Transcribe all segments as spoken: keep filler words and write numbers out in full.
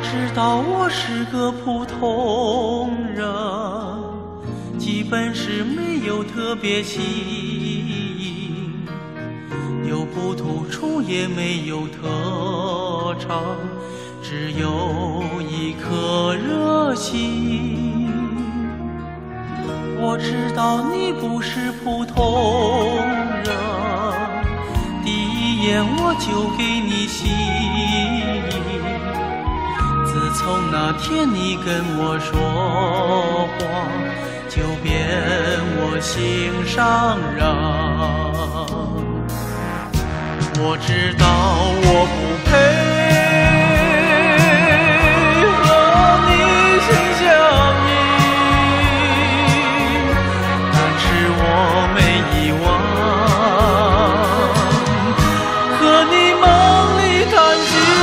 知道我是个普通人，基本是没有特别吸引，有不突出也没有特长，只有一颗热心。我知道你不是普通人，第一眼我就给你吸引。自从那天你跟我说话，就变我心上人。我知道我不配和你心相印，但是我没遗忘和你梦里谈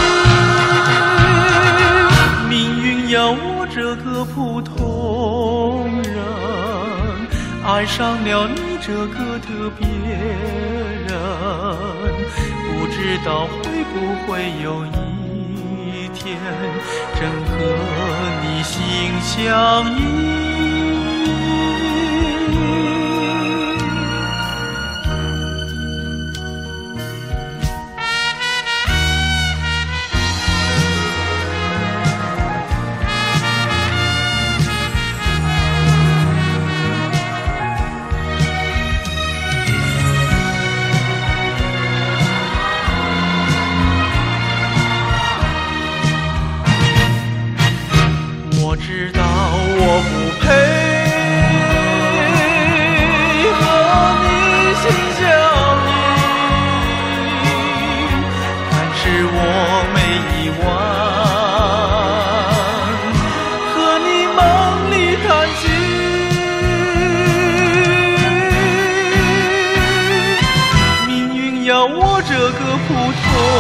心。命运要我这个普通人爱上了你这个特别人，不知道会不会有一天真和你心相印。我知道我不配和你心相印，但是我没遗忘和你梦里谈心。命运要我这个普通